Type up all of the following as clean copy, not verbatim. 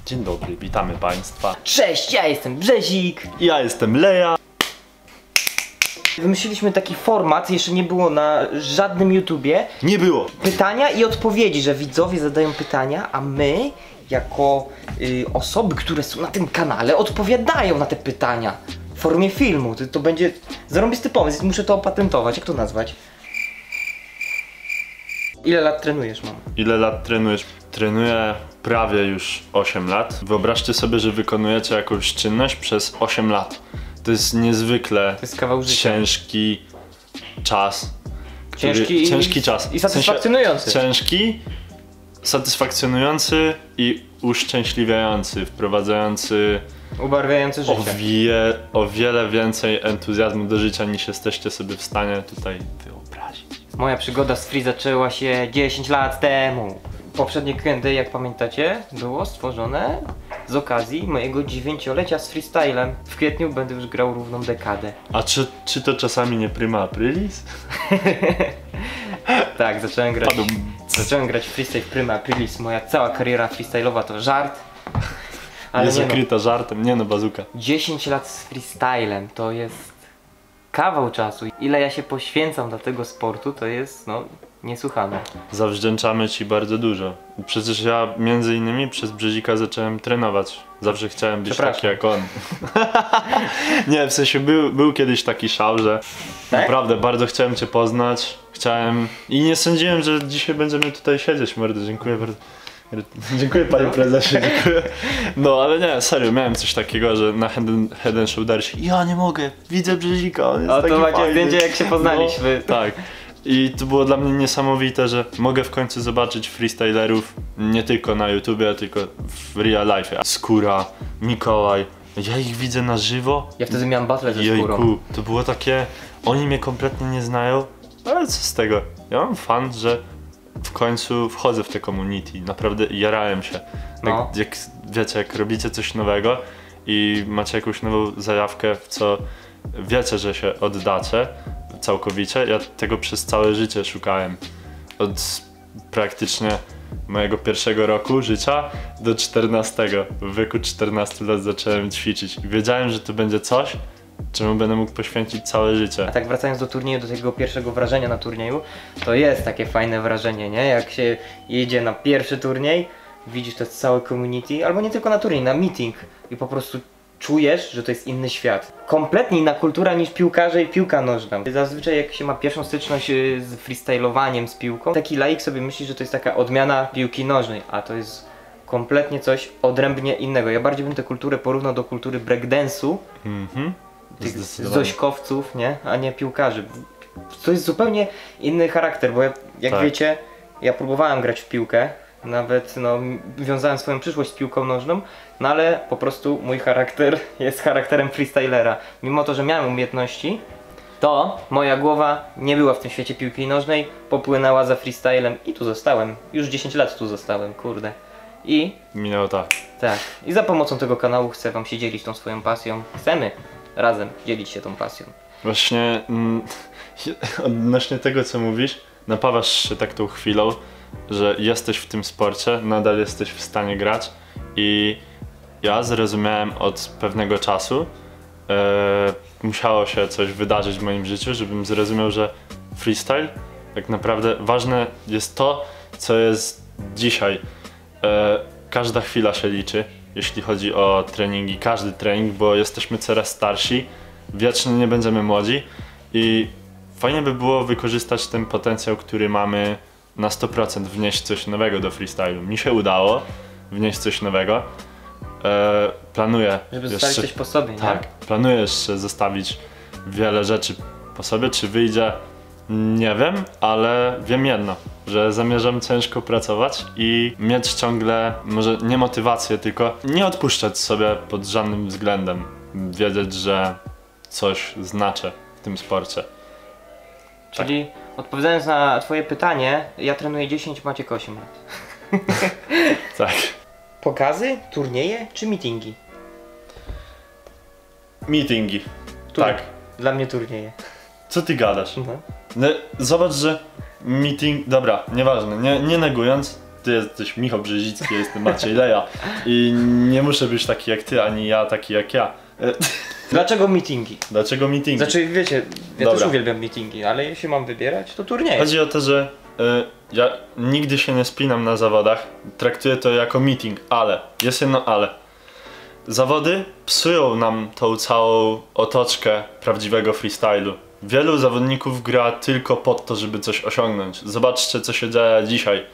Dzień dobry, witamy Państwa. Cześć, ja jestem Brzezik. Ja jestem Leja. Wymyśliliśmy taki format, jeszcze nie było na żadnym YouTubie. Nie było. Pytania i odpowiedzi, że widzowie zadają pytania, a my, jako osoby, które są na tym kanale, odpowiadają na te pytania w formie filmu. To będzie zarąbisty pomysł, muszę to opatentować. Jak to nazwać? Ile lat trenujesz, mamo? Ile lat trenujesz? Trenuję prawie już 8 lat. Wyobraźcie sobie, że wykonujecie jakąś czynność przez 8 lat. To jest niezwykle kawał życia. ciężki czas. Ciężki czas. I satysfakcjonujący. Ciężki, satysfakcjonujący i uszczęśliwiający, wprowadzający Ubarwiający życie. o wiele więcej entuzjazmu do życia, niż jesteście sobie w stanie tutaj wyobrazić. Moja przygoda z free zaczęła się 10 lat temu. Poprzednie Q&A, jak pamiętacie, było stworzone z okazji mojego 9-lecia z freestylem. W kwietniu będę już grał równą dekadę. A czy to czasami nie prima aprilis? Tak, zacząłem grać w freestyle w prima aprilis. Moja cała kariera freestyle'owa to żart. Ale Jest nie no, zakryta żartem, nie no, bazuka. 10 lat z freestylem to jest kawał czasu. Ile ja się poświęcam dla tego sportu, to jest no niesłychane. Zawdzięczamy ci bardzo dużo. Przecież ja między innymi przez Brzezika zacząłem trenować. Zawsze chciałem być taki jak on. Nie, w sensie był kiedyś taki szał, że tak? Naprawdę bardzo chciałem cię poznać. I nie sądziłem, że dzisiaj będziemy tutaj siedzieć, mordo. Dziękuję bardzo. Dziękuję panie prezesie, dziękuję. No ale nie, serio, miałem coś takiego, że na Head and Shouldersie ja nie mogę, widzę Brzezika, on jest taki fajny. O, to macie zdjęcie, jak się poznaliśmy. No, tak. I to było dla mnie niesamowite, że mogę w końcu zobaczyć freestylerów nie tylko na YouTubie, tylko w real life. Skóra, Mikołaj, ja ich widzę na żywo. Ja wtedy miałem battle ze Skórą. Jejku, to było takie, oni mnie kompletnie nie znają, ale co z tego? Ja mam fan, że w końcu wchodzę w te community, naprawdę jarałem się. No. Jak wiecie, jak robicie coś nowego i macie jakąś nową zajawkę, w co wiecie, że się oddacie całkowicie, ja tego przez całe życie szukałem. Od praktycznie mojego pierwszego roku życia do 14. W wieku 14 lat zacząłem ćwiczyć. Wiedziałem, że to będzie coś, czemu będę mógł poświęcić całe życie. A tak wracając do turnieju, do tego pierwszego wrażenia na turnieju, to jest takie fajne wrażenie, nie? Jak się jedzie na pierwszy turniej, widzisz to całe community, albo nie tylko na turniej, na meeting i po prostu czujesz, że to jest inny świat. Kompletnie inna kultura niż piłkarze i piłka nożna. Zazwyczaj jak się ma pierwszą styczność z freestylowaniem z piłką, taki laik sobie myśli, że to jest taka odmiana piłki nożnej, a to jest kompletnie coś odrębnie innego. Ja bardziej bym tę kulturę porównał do kultury breakdance'u, tych zośkowców, nie? A nie piłkarzy. To jest zupełnie inny charakter, bo jak wiecie, ja próbowałem grać w piłkę, nawet no, wiązałem swoją przyszłość z piłką nożną, no ale po prostu mój charakter jest charakterem freestylera. Mimo to, że miałem umiejętności, to moja głowa nie była w tym świecie piłki nożnej, popłynęła za freestylem i tu zostałem. Już 10 lat tu zostałem, kurde. I minęło tak. Tak. I za pomocą tego kanału chcę wam się dzielić tą swoją pasją. Chcemy razem dzielić się tą pasją. Właśnie odnośnie tego, co mówisz, napawasz się tak tą chwilą, że jesteś w tym sporcie, nadal jesteś w stanie grać i ja zrozumiałem od pewnego czasu, musiało się coś wydarzyć w moim życiu, żebym zrozumiał, że freestyle tak naprawdę ważne jest to, co jest dzisiaj. Każda chwila się liczy, jeśli chodzi o treningi, każdy trening, bo jesteśmy coraz starsi, wiecznie nie będziemy młodzi i fajnie by było wykorzystać ten potencjał, który mamy na 100%, wnieść coś nowego do freestylu. Mi się udało wnieść coś nowego. Planuję żeby zostawić coś po sobie, nie? Tak, planuję jeszcze zostawić wiele rzeczy po sobie. Czy wyjdzie? Nie wiem, ale wiem jedno, że zamierzam ciężko pracować i mieć ciągle, może nie motywację, tylko nie odpuszczać sobie pod żadnym względem. Wiedzieć, że coś znaczę w tym sporcie. Czyli odpowiadając na twoje pytanie, ja trenuję 10, Maciek 8 lat. Tak. Pokazy, turnieje czy meetingi? Meetingi. Tak. Dla mnie turnieje. Co ty gadasz? No. Zobacz, że meeting... Dobra, nieważne, nie negując. ty jesteś Michał Brzezicki, ja jestem Maciej Leja i nie muszę być taki jak ty, ani ja taki jak ja. Dlaczego meetingi? Dlaczego meetingi? Znaczy wiecie, ja Dobra. też uwielbiam meetingi, ale jeśli mam wybierać, to turnieje. Chodzi o to, że ja nigdy się nie spinam na zawodach, traktuję to jako meeting, ale, jest jedno ale. Zawody psują nam tą całą otoczkę prawdziwego freestylu. Wielu zawodników gra tylko po to, żeby coś osiągnąć. Zobaczcie, co się dzieje dzisiaj.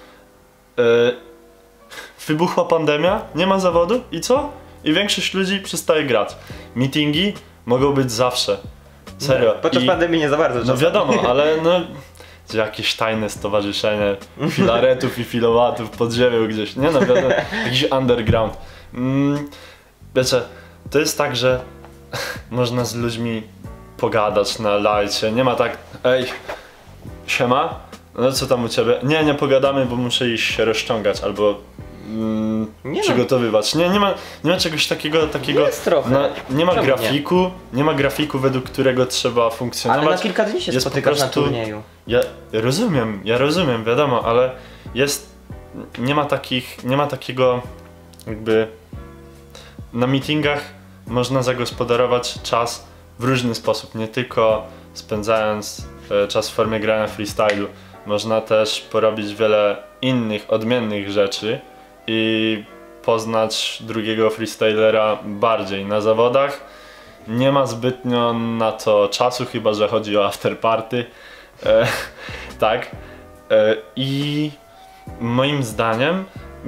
Wybuchła pandemia, nie ma zawodu i co? I większość ludzi przestaje grać. Meetingi mogą być zawsze. Serio. Podczas pandemii nie za bardzo. No czasem. wiadomo, ale no jakieś tajne stowarzyszenie filaretów i filowatów pod ziemią gdzieś, nie no wiadomo, jakiś underground. Wiecie, to jest tak, że można z ludźmi pogadać na lajcie, nie ma tak, ej, siema, no co tam u ciebie? Nie pogadamy, bo muszę iść się rozciągać albo Nie przygotowywać. Nie ma czegoś takiego, Jest trochę. nie ma Czemu grafiku, nie ma grafiku, według którego trzeba funkcjonować. Ale na kilka dni się Jest po spotykasz prostu- na turnieju. Ja rozumiem, wiadomo, ale nie ma takiego jakby na meetingach można zagospodarować czas w różny sposób, nie tylko spędzając czas w formie grania freestylu. Można też porobić wiele innych, odmiennych rzeczy i poznać drugiego freestylera bardziej. Na zawodach nie ma zbytnio na to czasu, chyba że chodzi o afterparty. Tak. I moim zdaniem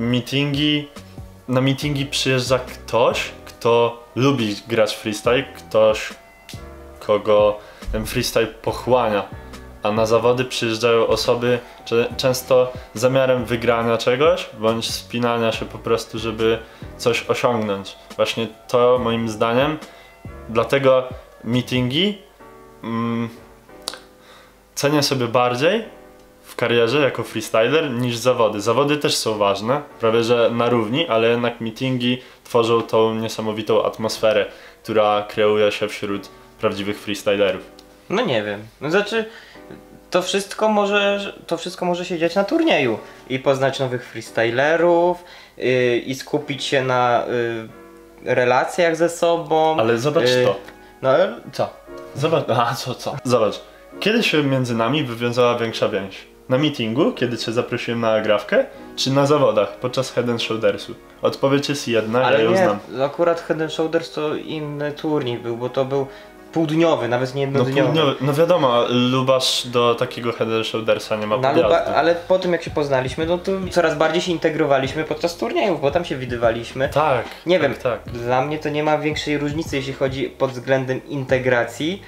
na meetingi przyjeżdża ktoś, kto lubi grać freestyle, ktoś, kogo ten freestyle pochłania. A na zawody przyjeżdżają osoby często z zamiarem wygrania czegoś, bądź spinania się po prostu, żeby coś osiągnąć. Właśnie to moim zdaniem, dlatego meetingi cenię sobie bardziej w karierze jako freestyler niż zawody. Zawody też są ważne, prawie że na równi, ale jednak meetingi tworzą tą niesamowitą atmosferę, która kreuje się wśród prawdziwych freestylerów. No nie wiem. No znaczy, to wszystko może się dziać na turnieju. I poznać nowych freestylerów, i skupić się na relacjach ze sobą. Ale zobacz to. No co? Zobacz, co? Zobacz, kiedy się między nami wywiązała większa więź? Na meetingu, kiedy cię zaprosiłem na agrawkę, czy na zawodach podczas Head and Shouldersu? Odpowiedź jest jedna, Ale ja ją nie, znam. akurat Head and Shoulders to inny turniej był, bo to był półdniowy, nawet nie No, jednodniowy. no wiadomo, Lubasz do takiego Head and Shouldersa nie ma podjazdu. Ale po tym jak się poznaliśmy, no to coraz bardziej się integrowaliśmy podczas turniejów, bo tam się widywaliśmy. Tak. Nie tak, wiem, tak. dla mnie to nie ma większej różnicy, jeśli chodzi pod względem integracji.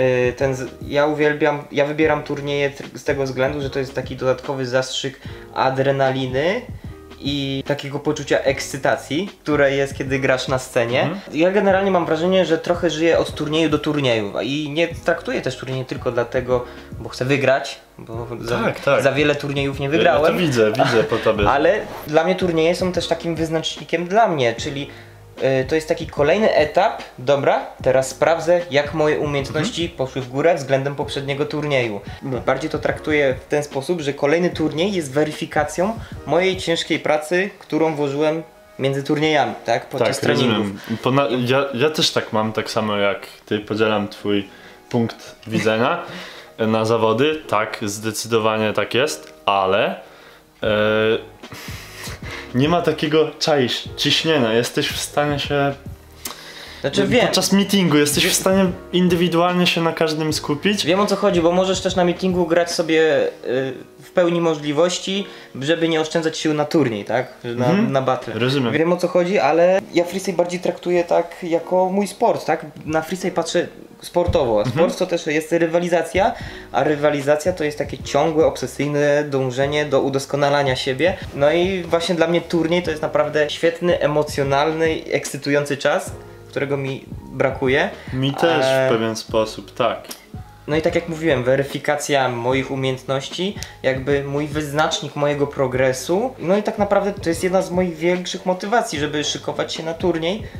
Ja wybieram turnieje z tego względu, że to jest taki dodatkowy zastrzyk adrenaliny i takiego poczucia ekscytacji, które jest, kiedy grasz na scenie. Ja generalnie mam wrażenie, że trochę żyję od turnieju do turnieju i nie traktuję też turnieju tylko dlatego, bo chcę wygrać, bo Tak. za wiele turniejów nie Ja wygrałem. to widzę po tobie. Ale dla mnie turnieje są też takim wyznacznikiem dla mnie, czyli to jest taki kolejny etap. Dobra, teraz sprawdzę, jak moje umiejętności poszły w górę względem poprzedniego turnieju. Bardziej to traktuję w ten sposób, że kolejny turniej jest weryfikacją mojej ciężkiej pracy, którą włożyłem między turniejami, tak? Podczas treningów. Rozumiem. Ja też tak mam, tak samo jak ty, podzielam twój punkt widzenia na zawody. Tak, zdecydowanie tak jest, ale nie ma takiego ciśnienia. Jesteś w stanie się Znaczy wiem. podczas meetingu jesteś w stanie indywidualnie się na każdym skupić. Wiem, o co chodzi, bo możesz też na meetingu grać sobie w pełni możliwości, żeby nie oszczędzać sił na turniej, tak? Na battle. Rozumiem. Wiem, o co chodzi, ale ja freestyle bardziej traktuję tak jako mój sport, tak? Na freestyle patrzę sportowo. Sport to też jest rywalizacja, a rywalizacja to jest takie ciągłe, obsesyjne dążenie do udoskonalania siebie. No i właśnie dla mnie turniej to jest naprawdę świetny, emocjonalny, ekscytujący czas, którego mi brakuje. Mi też w pewien sposób, tak. No i tak jak mówiłem, weryfikacja moich umiejętności, jakby mój wyznacznik mojego progresu. No i tak naprawdę to jest jedna z moich większych motywacji, żeby szykować się na turniej.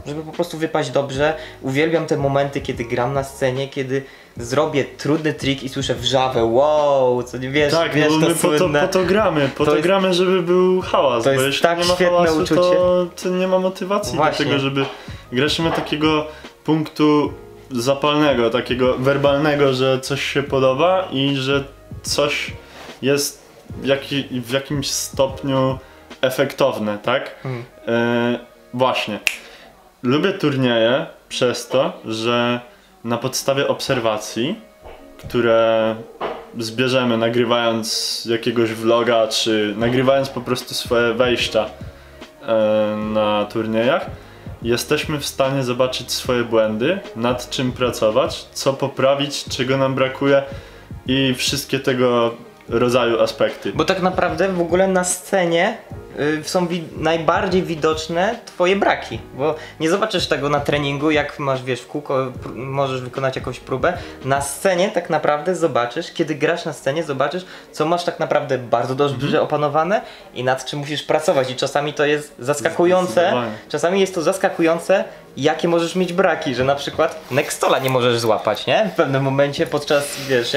żeby po prostu wypaść dobrze. Uwielbiam te momenty, kiedy gram na scenie, kiedy zrobię trudny trik i słyszę wrzawę, wow, co nie wiesz, Tak, wiesz, no to my słynne. po to gramy, jest- gramy, żeby był hałas, to bo jest jeśli tak nie ma świetne hałasu, uczucie. to nie ma motywacji Właśnie. do tego, żeby grać. Nie ma takiego punktu zapalnego, takiego werbalnego, że coś się podoba i że coś jest w jakimś stopniu efektowne, tak? Właśnie. Lubię turnieje przez to, że na podstawie obserwacji, które zbierzemy nagrywając jakiegoś vloga, czy nagrywając po prostu swoje wejścia na turniejach, jesteśmy w stanie zobaczyć swoje błędy, nad czym pracować, co poprawić, czego nam brakuje i wszystkie tego rodzaju aspekty. Bo tak naprawdę w ogóle na scenie są najbardziej widoczne twoje braki, bo nie zobaczysz tego na treningu, jak masz, wiesz, w kółko, możesz wykonać jakąś próbę. Na scenie tak naprawdę zobaczysz, kiedy grasz na scenie, zobaczysz, co masz tak naprawdę bardzo dobrze opanowane i nad czym musisz pracować. I czasami to jest zaskakujące, czasami jest to zaskakujące, jakie możesz mieć braki, że na przykład Nextola nie możesz złapać, nie? W pewnym momencie podczas, wiesz,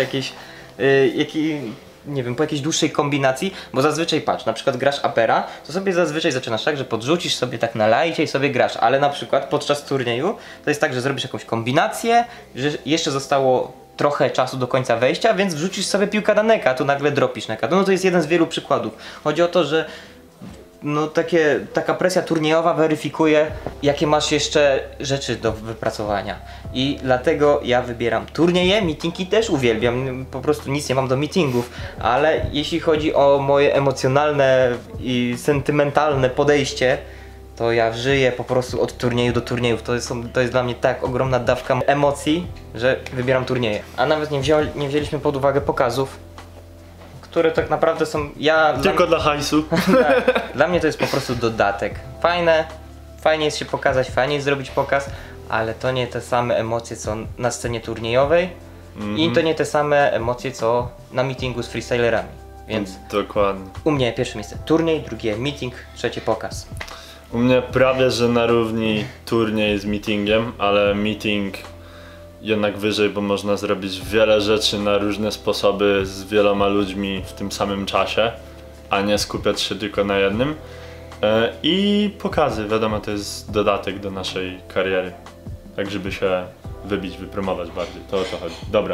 nie wiem, po jakiejś dłuższej kombinacji, bo zazwyczaj patrz, na przykład grasz apera, to sobie zazwyczaj zaczynasz tak, że podrzucisz sobie tak na lajcie i sobie grasz, ale na przykład podczas turnieju to jest tak, że zrobisz jakąś kombinację, że jeszcze zostało trochę czasu do końca wejścia, więc wrzucisz sobie piłkę na neka, tu nagle dropisz neka. No to jest jeden z wielu przykładów. Chodzi o to, że no taka presja turniejowa weryfikuje, jakie masz jeszcze rzeczy do wypracowania. I dlatego ja wybieram turnieje, meetingi też uwielbiam, po prostu nic nie mam do meetingów, ale jeśli chodzi o moje emocjonalne i sentymentalne podejście, to ja żyję po prostu od turnieju do turniejów. To jest dla mnie tak ogromna dawka emocji, że wybieram turnieje. A nawet nie wzięliśmy pod uwagę pokazów, które tak naprawdę są... Tylko dla hajsu. Tak, dla mnie to jest po prostu dodatek. Fajnie jest się pokazać, fajnie jest zrobić pokaz, ale to nie te same emocje co na scenie turniejowej i to nie te same emocje co na meetingu z freestylerami. Więc dokładnie. u mnie pierwsze miejsce turniej, drugie meeting, trzecie pokaz. U mnie prawie że na równi turniej z meetingiem, ale meeting jednak wyżej, bo można zrobić wiele rzeczy na różne sposoby z wieloma ludźmi w tym samym czasie, a nie skupiać się tylko na jednym. I pokazy, wiadomo, to jest dodatek do naszej kariery, tak żeby się wybić, wypromować bardziej, to o to chodzi. Dobra,